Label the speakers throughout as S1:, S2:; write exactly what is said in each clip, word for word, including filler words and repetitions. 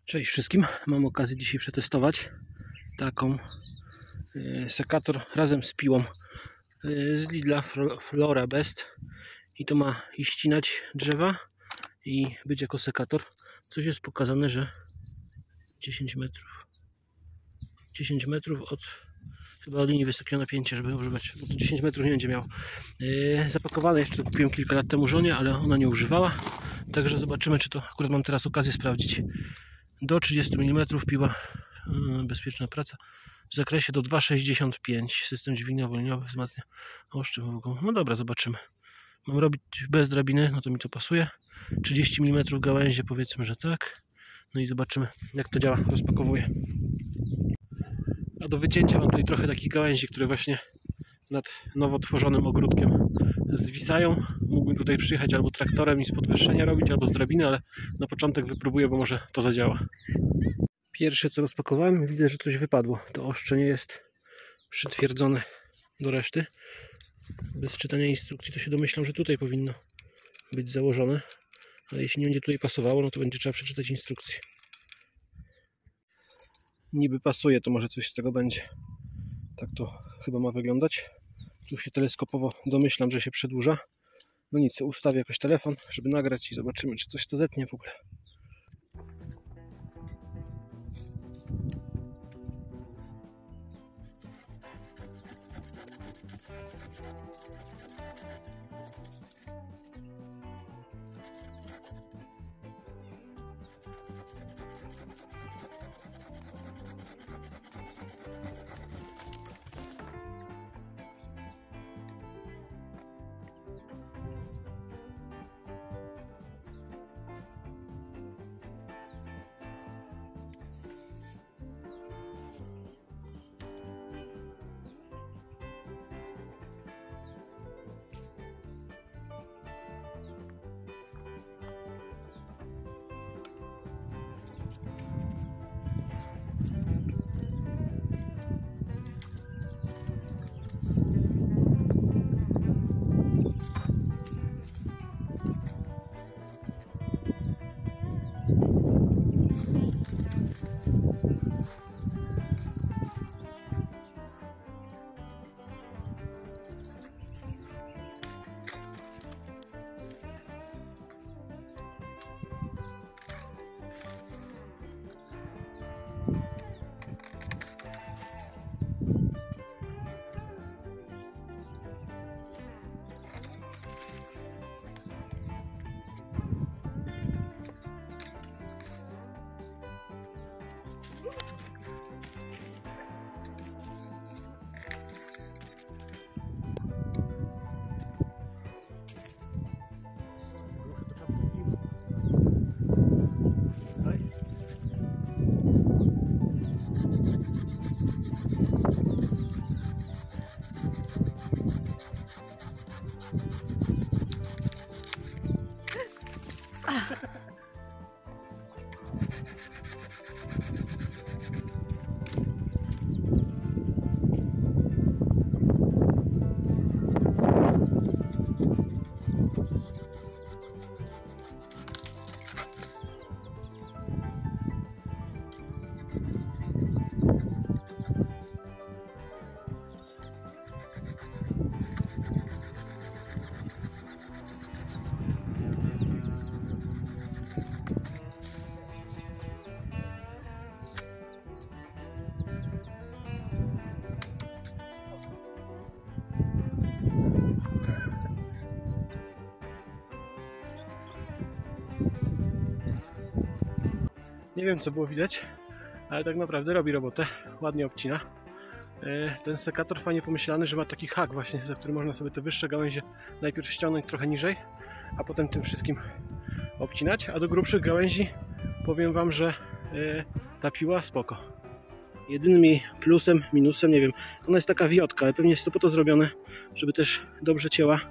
S1: Cześć wszystkim, mam okazję dzisiaj przetestować taką y, sekator razem z piłą y, z Lidla Flora Best i to ma i ścinać drzewa i być jako sekator. Coś jest pokazane, że dziesięć metrów dziesięć metrów od chyba linii wysokiego napięcia, żeby używać, bo to dziesięć metrów nie będzie miał. Yy, zapakowane jeszcze kupiłem kilka lat temu żonie, ale ona nie używała, także zobaczymy, czy to akurat mam teraz okazję sprawdzić. Do trzydziestu milimetrów piła, yy, bezpieczna praca w zakresie do dwa sześćdziesiąt pięć, system dźwigniowo-liniowy wzmacnia oszczędną. No dobra, zobaczymy. Mam robić bez drabiny, no to mi to pasuje. trzydzieści milimetrów gałęzie, powiedzmy, że tak. No i zobaczymy, jak to działa. Rozpakowuję. A do wycięcia mam tutaj trochę takich gałęzi, które właśnie nad nowo tworzonym ogródkiem zwisają. Mógłbym tutaj przyjechać albo traktorem i z podwyższenia robić, albo z drabiny, ale na początek wypróbuję, bo może to zadziała. Pierwsze co rozpakowałem, widzę, że coś wypadło. To ostrze nie jest przytwierdzone do reszty. Bez czytania instrukcji to się domyślam, że tutaj powinno być założone. Ale jeśli nie będzie tutaj pasowało, no to będzie trzeba przeczytać instrukcję. Niby pasuje, to może coś z tego będzie. Tak to chyba ma wyglądać. Tu się teleskopowo domyślam, że się przedłuża. No nic, ustawię jakoś telefon, żeby nagrać i zobaczymy, czy coś to zetnie w ogóle. Nie wiem, co było widać, ale tak naprawdę robi robotę, ładnie obcina. Ten sekator fajnie pomyślany, że ma taki hak właśnie, za który można sobie te wyższe gałęzie najpierw ściągnąć trochę niżej, a potem tym wszystkim obcinać, a do grubszych gałęzi powiem Wam, że ta piła spoko. Jedynym jej plusem, minusem, nie wiem, ona jest taka wiotka, ale pewnie jest to po to zrobione, żeby też dobrze cięła,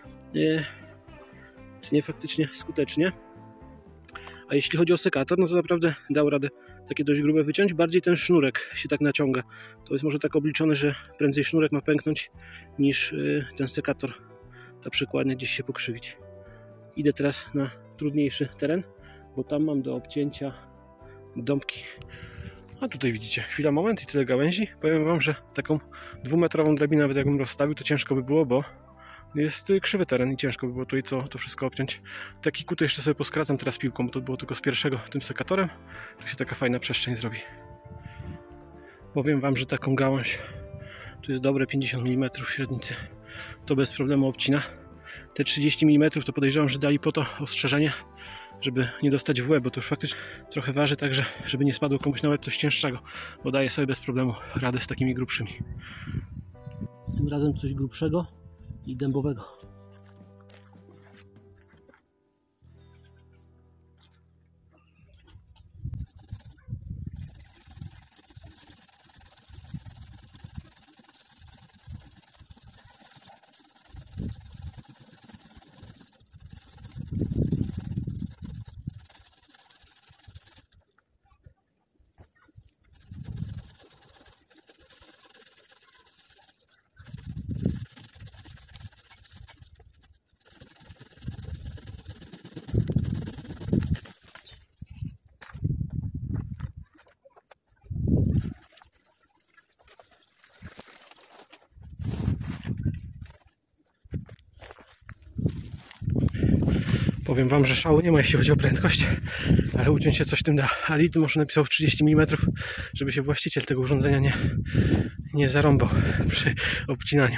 S1: tnie faktycznie skutecznie. A jeśli chodzi o sekator, no to naprawdę dał radę takie dość grube wyciąć. Bardziej ten sznurek się tak naciąga. To jest może tak obliczone, że prędzej sznurek ma pęknąć niż ten sekator ta przykładnie gdzieś się pokrzywić. Idę teraz na trudniejszy teren, bo tam mam do obcięcia dąbki. A tutaj widzicie, chwila, moment i tyle gałęzi. Powiem wam, że taką dwumetrową drabinę nawet jakbym rozstawił, to ciężko by było, bo jest krzywy teren i ciężko by było tutaj co, to wszystko obciąć. Taki kuty jeszcze sobie poskracam teraz piłką, bo to było tylko z pierwszego tym sekatorem. Tu się taka fajna przestrzeń zrobi. Powiem wam, że taką gałąź, tu jest dobre pięćdziesiąt milimetrów średnicy, to bez problemu obcina. Te trzydzieści milimetrów to podejrzewam, że dali po to ostrzeżenie, żeby nie dostać w łeb, bo to już faktycznie trochę waży, także żeby nie spadło komuś na łeb coś cięższego, bo daje sobie bez problemu radę z takimi grubszymi. Tym razem coś grubszego i dębowego. Powiem wam, że szału nie ma, jeśli chodzi o prędkość, ale uciąć się coś tym da. Ali tu może napisał trzydzieści milimetrów, żeby się właściciel tego urządzenia nie, nie zarąbał przy obcinaniu.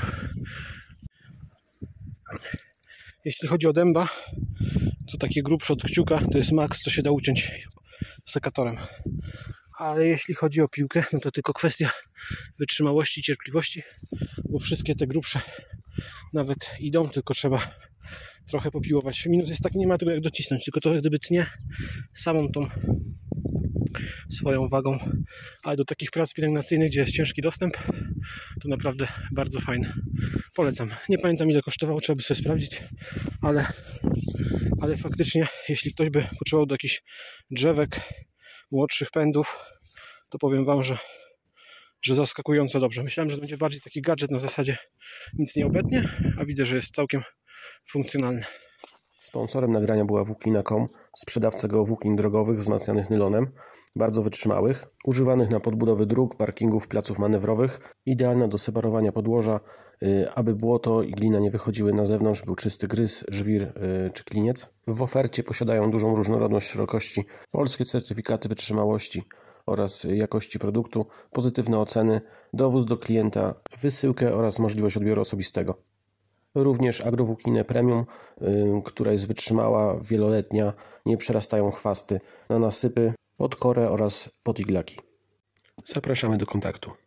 S1: Jeśli chodzi o dęba, to takie grubsze od kciuka to jest maks, to się da uciąć sekatorem. Ale jeśli chodzi o piłkę, no to tylko kwestia wytrzymałości i cierpliwości, bo wszystkie te grubsze nawet idą, tylko trzeba trochę popiłować. Minus jest taki, nie ma tego jak docisnąć, tylko to jak gdyby tnie samą tą swoją wagą. Ale do takich prac pielęgnacyjnych, gdzie jest ciężki dostęp, to naprawdę bardzo fajne. Polecam. Nie pamiętam ile kosztowało, trzeba by sobie sprawdzić, ale, ale faktycznie jeśli ktoś by potrzebował do jakichś drzewek, młodszych pędów, to powiem wam, że, że zaskakująco dobrze. Myślałem, że to będzie bardziej taki gadżet na zasadzie nic nie obetnie, a widzę, że jest całkiem funkcjonalny.
S2: Sponsorem nagrania była Włóknina kropka com, sprzedawca geowłóknin drogowych wzmacnianych nylonem, bardzo wytrzymałych, używanych na podbudowy dróg, parkingów, placów manewrowych, idealna do separowania podłoża, yy, aby błoto i glina nie wychodziły na zewnątrz, był czysty gryz, żwir yy, czy kliniec. W ofercie posiadają dużą różnorodność szerokości, polskie certyfikaty wytrzymałości oraz jakości produktu, pozytywne oceny, dowóz do klienta, wysyłkę oraz możliwość odbioru osobistego. Również agrowłókninę premium, yy, która jest wytrzymała, wieloletnia, nie przerastają chwasty na nasypy, pod korę oraz pod iglaki. Zapraszamy do kontaktu.